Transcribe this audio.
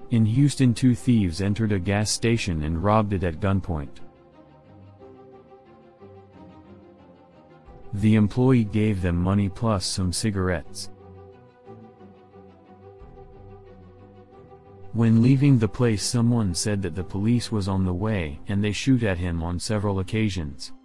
In Houston, 2 thieves entered a gas station and robbed it at gunpoint. The employee gave them money plus some cigarettes. When leaving the place, someone said that the police was on the way and they shoot at him on several occasions.